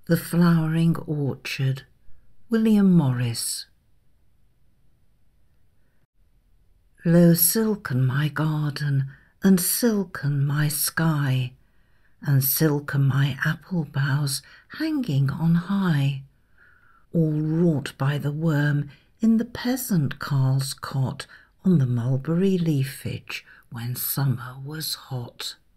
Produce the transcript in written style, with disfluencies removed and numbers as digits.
The Flowering Orchard, William Morris. Lo, silken my garden, and silken my sky, and silken my apple boughs hanging on high, all wrought by the worm in the peasant carle's cot on the mulberry leafage when summer was hot.